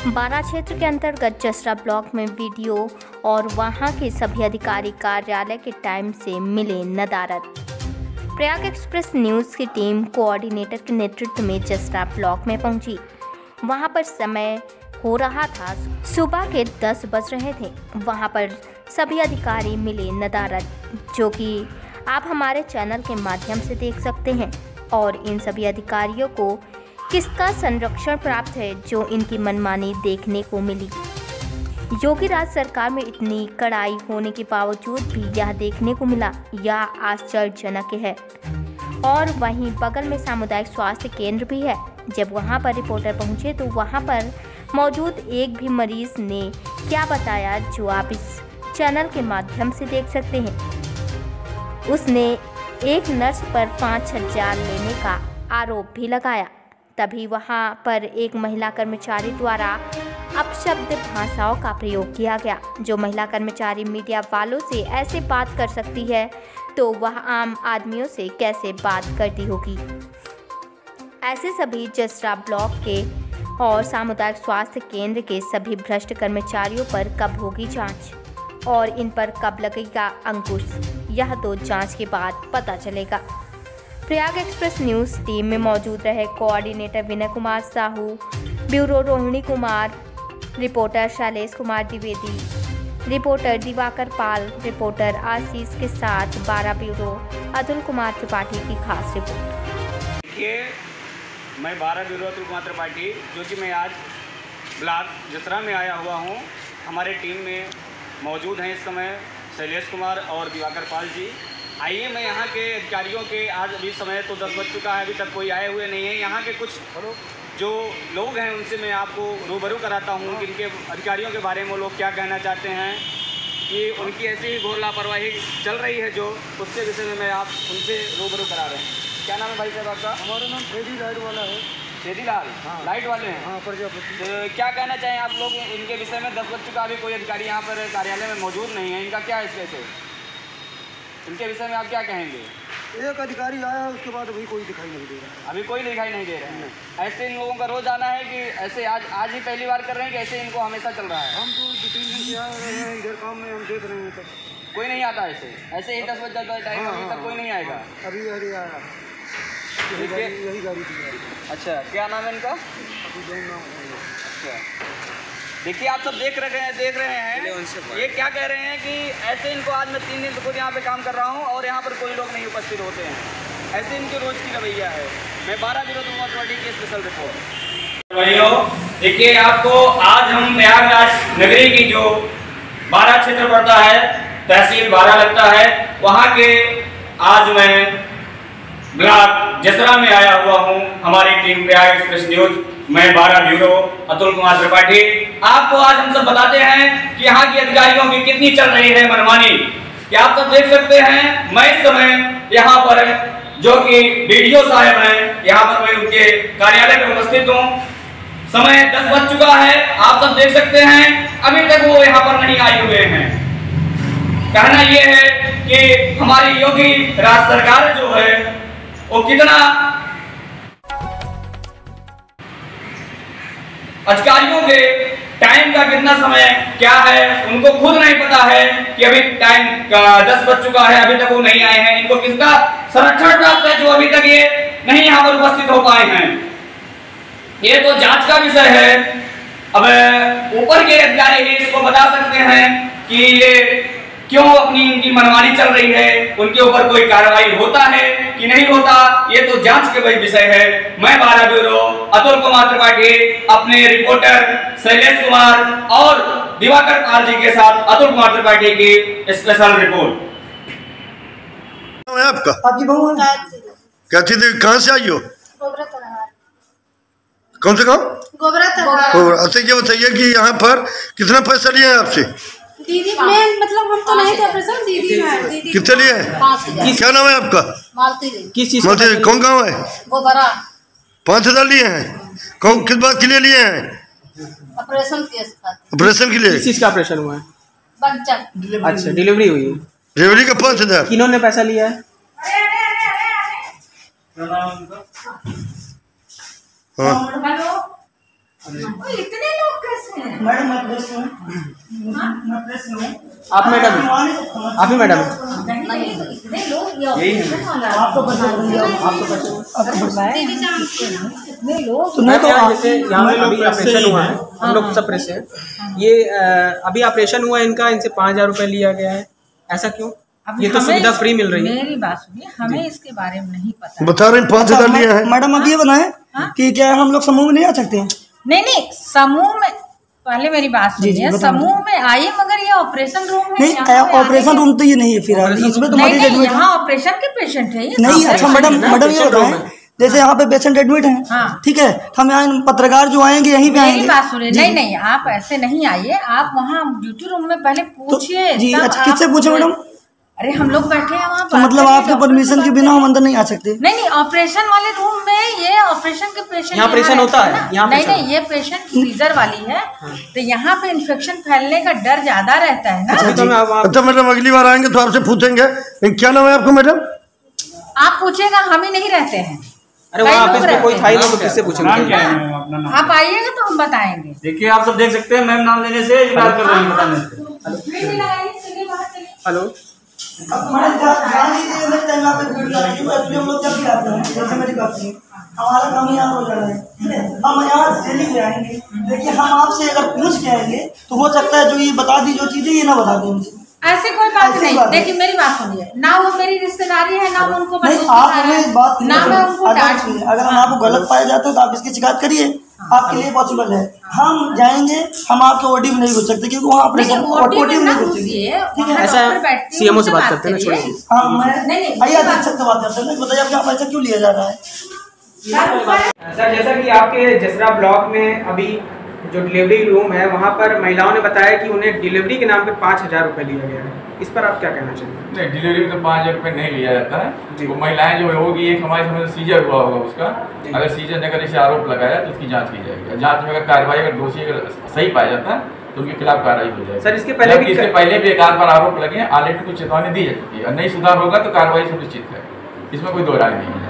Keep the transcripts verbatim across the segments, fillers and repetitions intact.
बारा क्षेत्र के अंतर्गत जसरा ब्लॉक में वीडियो और वहां के सभी अधिकारी कार्यालय के टाइम से मिले नदारद। प्रयाग एक्सप्रेस न्यूज़ की टीम कोऑर्डिनेटर के नेतृत्व में जसरा ब्लॉक में पहुंची। वहां पर समय हो रहा था सुबह के दस बज रहे थे। वहां पर सभी अधिकारी मिले नदारद, जो कि आप हमारे चैनल के माध्यम से देख सकते हैं। और इन सभी अधिकारियों को किसका संरक्षण प्राप्त है, जो इनकी मनमानी देखने को मिली। योगी राज सरकार में इतनी कड़ाई होने के बावजूद भी यह देखने को मिला, यह आश्चर्यजनक है। और वहीं बगल में सामुदायिक स्वास्थ्य केंद्र भी है। जब वहां पर रिपोर्टर पहुंचे तो वहां पर मौजूद एक भी मरीज ने क्या बताया, जो आप इस चैनल के माध्यम से देख सकते हैं। उसने एक नर्स पर पाँच हजार लेने का आरोप भी लगाया। तभी वहां पर एक महिला कर्मचारी द्वारा अपशब्द भाषाओं का प्रयोग किया गया। जो महिला कर्मचारी मीडिया वालों से ऐसे बात कर सकती है तो वह आम आदमियों से कैसे बात करती होगी। ऐसे सभी जसरा ब्लॉक के और सामुदायिक स्वास्थ्य केंद्र के सभी भ्रष्ट कर्मचारियों पर कब होगी जांच और इन पर कब लगेगा अंकुश, यह तो जांच के बाद पता चलेगा। प्रयाग एक्सप्रेस न्यूज़ टीम में मौजूद रहे coordinator Vinay Kumar Sahu, bureau Rohini Kumar, reporter Shailesh Kumar Dwivedi, reporter Diwakar Pal, reporter Ashish के साथ बारा ब्यूरो अतुल कुमार त्रिपाठी की खास रिपोर्ट। देखिए, मैं बारा ब्यूरो अतुल कुमार त्रिपाठी, जो कि मैं आज ब्लॉक जसरा में आया हुआ हूँ। हमारे टीम में मौजूद हैं इस समय शैलेश कुमार और दिवाकर पाल जी। आइए मैं यहाँ के अधिकारियों के, आज अभी समय तो दस बज चुका है, अभी तक कोई आए हुए नहीं है। यहाँ के कुछ जो लोग हैं उनसे मैं आपको रूबरू कराता हूँ कि इनके अधिकारियों के बारे में वो लोग क्या कहना चाहते हैं, कि उनकी ऐसी ही घोर लापरवाही चल रही है जो, उसके विषय में मैं आप उनसे रूबरू करा रहे हैं। क्या नाम है भाई साहब आपका? हमारा नाम फ्रेडी लाइट वाला है। फ्रेडी लाल? हाँ। लाइट वाले हैं? हाँ, प्रजापति। तो क्या कहना चाहें आप लोग इनके विषय में? दस बज चुका, अभी कोई अधिकारी यहाँ पर कार्यालय में मौजूद नहीं है, इनका क्या है इसके से? इनके विषय में आप क्या कहेंगे? एक अधिकारी आया, उसके बाद अभी कोई दिखाई नहीं दे रहा है। अभी कोई दिखाई नहीं दे रहा है। ऐसे इन लोगों का रोज आना है कि ऐसे आज आज ही पहली बार कर रहे हैं कि ऐसे इनको हमेशा चल रहा है? हम तो दो तीन दिन से आ रहे हैं इधर काम में, हम देख रहे हैं तक कोई नहीं आता। ऐसे ऐसे ही दस बज जाता है टाइम, अभी तक कोई नहीं आएगा। अभी अभी आया, यही गाड़ी यही गाड़ी थी। अच्छा, क्या नाम है इनका? अभी दो नाम है। अच्छा, देखिए आप सब देख रहे हैं देख रहे हैं ये क्या कह रहे हैं कि ऐसे इनको आज मैं तीन दिन खुद यहाँ पे काम कर रहा हूँ और यहाँ पर कोई लोग नहीं उपस्थित होते हैं। ऐसे इनकी रोज की रवैया है। मैं बारह जीरो दो त्रिपाठी की स्पेशल रिपोर्ट। भाइयों देखिए, आपको आज हम प्रयागराज नगरी की जो बारा क्षेत्र पड़ता है, तहसील बारा लगता है, वहाँ के आज मैं ब्लॉक जसरा में आया हुआ हूँ। हमारी टीम प्रयाग एक्सप्रेस न्यूज, मैं बारा ब्यूरो अतुल कुमार त्रिपाठी, आपको आज हम सब बताते हैं कि यहाँ की अधिकारियों की कितनी चल रही है मनमानी। कि आप सब देख सकते हैं, मैं इस समय यहाँ पर जो कि वीडियो साहब हैं, यहाँ पर मैं उनके कार्यालय में उपस्थित हूँ। समय दस बज चुका है, आप सब देख सकते हैं, अभी तक वो यहाँ पर नहीं आए हुए हैं। कहना ये है कि हमारी योगी राज सरकार जो है वो कितना अधिकारियों के टाइम का कितना समय क्या है उनको खुद नहीं पता है कि अभी टाइम का दस बज चुका है, अभी तक वो नहीं आए हैं। इनको किसका संरक्षण प्राप्त है जो अभी तक ये नहीं यहाँ पर उपस्थित हो पाए हैं? ये तो जांच का विषय है। अब ऊपर के अधिकारी ही इसको बता सकते हैं कि ये क्यों अपनी इनकी मनमानी चल रही है, उनके ऊपर कोई कार्रवाई होता है कि नहीं होता, ये तो जांच के विषय है। मैं बारा ब्यूरो अतुल कुमार त्रिपाठी अपने रिपोर्टर शैलेश कुमार और दिवाकर पाल जी के साथ अतुल कुमार त्रिपाठी की स्पेशल रिपोर्ट। आपका आपकी बहू क्या चीज, कहाँ से आई हो? कौन से गाँव? गोबरा। अच्छा ये बताइए कि यहाँ पर कितना पैसा लिया है आपसे? दीदी मैं मतलब हम तो नहीं थे ऑपरेशन, दीदी है। दीदी कितने लिए हैं? क्या नाम है आपका? मालती। किस चीज? मालती। कौन गाँव है? गोबरा। पाँच हजार लिए हैं? कौन किस बात के लिए लिए हैं? ऑपरेशन केस का। ऑपरेशन के लिए? किस चीज का ऑपरेशन हुआ है? बच्चा। अच्छा, डिलीवरी हुई है। डिलीवरी का पाँच हजार। किन्होंने पैसा लिया है? हाँ इतने लोग कैसे हैं? मैडम मैं प्रेस में हूँ, मैं प्रेस में हूँ। आप मैडम हैं? आप ही मैडम हैं? इतने लोग ये यही है। ऑपरेशन वाला है। आपको पता आपको पता है? इतने लोग तो मैं तो मैम, जैसे यहाँ पे अभी ऑपरेशन हुआ है, हम लोग सब प्रेस हैं। ये अ, अभी ऑपरेशन हुआ है इनका, इनसे पाँच हजार रुपये लिया गया है, ऐसा क्यों? ये तो सुविधा फ्री मिल रही है। मेरी बात सुनिए, हमें इसके बारे में नहीं पता। बता रहे हैं पाँच हजार लिए हैं। मैडम अब ये बनाए कि क्या हम लोग समूह में नहीं आ सकते हैं? नहीं नहीं, समूह में पहले मेरी बात जी, जी, सुनिए, बताइए। समूह में आइए, मगर ये ऑपरेशन रूम है। नहीं, यहाँ पे ऑपरेशन आगे- रूम तो ये नहीं है फिर इसमें तो नहीं मरीज नहीं, एडमिट है। यहाँ ऑपरेशन के पेशेंट है ये। नहीं, अच्छा मैडम है ना, मैडम ये पेशेंट रूम बताएं, है। जैसे यहाँ पे पेशेंट एडमिट हैं, हाँ। ठीक है, हम यहाँ पत्रकार जो आएंगे यहीं पे मेरी आएंगे। बात सुनिए, जी, नहीं नहीं, आप ऐसे नहीं आइए, आप वहाँ ड्यूटी रूम में पहले पूछिए। जी, तब अच्छा आप- किससे पूछे मैडम? अरे हम लोग बैठे हैं वहाँ। तो मतलब आपके परमिशन के बिना हम अंदर नहीं आ सकते? नहीं नहीं, ऑपरेशन वाले रूम में ये ऑपरेशन के पेशेंट यहाँ ऑपरेशन होता है, यहाँ नहीं ऑपरेशन। नहीं, ये पेशेंट सीजर वाली है, तो यहाँ पे इन्फेक्शन फैलने का डर ज्यादा रहता है ना। अभी तो मैं आप- आप- अच्छा मैडम अगली बार आएंगे तो आपसे पूछेंगे क्या नाम है आपको मैडम? आप पूछेगा, हम ही नहीं रहते हैं। अरे कई वहाँ लोग ऑफिस में कोई रहते था ही हैं। नहीं, तो किससे पूछेंगे? आप आइएगा तो हम बताएंगे। देखिए आप सब देख सकते हैं, मैम नाम लेने से इनकार कर रही है बताने से। हेलो, हमारे ध्यान दीजिए, नेक्स्ट टाइम आप एक वीडियो आएगी तो एक्चुअली हम लोग जब भी आते हैं, जैसे मेरी बात सुनिए, हमारा काम यहाँ हो जा रहा है, ठीक है, हम यहाँ डेली में आएंगे, देखिए हम आपसे अगर पूछ के आएंगे तो हो सकता है जो ये बता दी जो चीजें ये ना बता दें हमसे। ऐसे कोई बात ऐसी नहीं। बात देखिए मेरी बात सुनिए, ना वो मेरी रिश्तेदारी है, ना वो उनको नहीं, बस आप दिखा रहा हमें है, इस बात की ना मैं उनको अगर डांट सुनिए, अगर हम आपको गलत पाया जाते हैं तो आप इसकी शिकायत करिए, आपके लिए पॉसिबल है। हम जाएंगे, हम आपके ओडी में नहीं घुस सकते क्योंकि वहाँ ऑपरेशन ओडी में नहीं घुस सकते। ऐसा सीएमओ से बात करते हैं ना, छोड़िए। हाँ, मैं नहीं, नहीं, आइए अधीक्षक से बात करते हैं, बताइए आपके यहाँ पैसा क्यों लिया जा रहा है? सर जैसा कि आपके जसरा ब्लॉक में अभी जो डिलीवरी रूम है वहाँ पर महिलाओं ने बताया कि उन्हें डिलीवरी के नाम पे पाँच हजार रुपये लिया गया है, इस पर आप क्या कहना चाहेंगे? नहीं, डिलीवरी में तो पाँच हजार रुपये नहीं लिया जाता जी। है। वो महिलाएं जो होगी, एक हमारे समझ सीजर हुआ होगा उसका, अगर सीजर ने अगर इसे आरोप लगाया तो उसकी जांच की जाएगी। जांच में अगर कार्रवाई अगर दोषी अगर सही पाया जाता है तो उनके खिलाफ कार्रवाई हो जाएगी। सर इसके पहले भी इसके पहले भी एक आध बार आरोप लगे हैं, ऑलरेडी कुछ चेतावनी दी जा चुकी है, नहीं सुधार होगा तो कार्रवाई सुनिश्चित है, इसमें कोई दो राय नहीं है।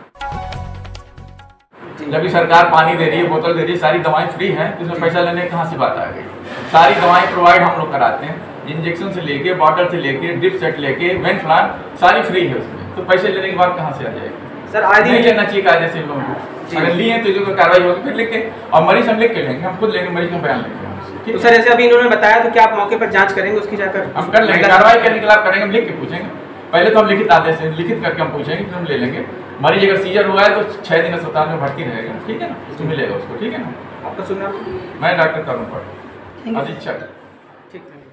जबकि सरकार पानी दे रही है, बोतल दे रही है, सारी दवाएं फ्री हैं, तो इसमें पैसा लेने की कहाँ से बात आ गई? सारी दवाएं प्रोवाइड हम लोग कराते हैं, इंजेक्शन से लेके, बॉटल से लेके, ड्रिप सेट लेके, वेंट प्लान सारी फ्री है उसमें, तो पैसे लेने की बात कहाँ से आ जाएगी? सर आज नहीं लेना चाहिए कायदे से लोगों को, अगर लिए तो जो कार्रवाई होगी फिर लेके, और मरीज हम लिख के लेंगे, हम खुद लेंगे, मरीज का बयान लेंगे। तो सर जैसे अभी इन्होंने बताया, तो क्या आप मौके पर जांच करेंगे उसकी जाकर? हम कर लेंगे, कार्रवाई करने के खिलाफ करेंगे, हम लिख के पूछेंगे। पहले तो हम लिखित आदेश से लिखित करके हम पूछेंगे, फिर हम ले लेंगे। मरीज अगर सीजर हुआ है तो छः दिन अस्पताल में भर्ती रहेगा, ठीक है ना, तो मिलेगा उसको, ठीक है ना। आपका सुनना? मैं डॉक्टर करुण पट, अधीक्षक। ठीक है।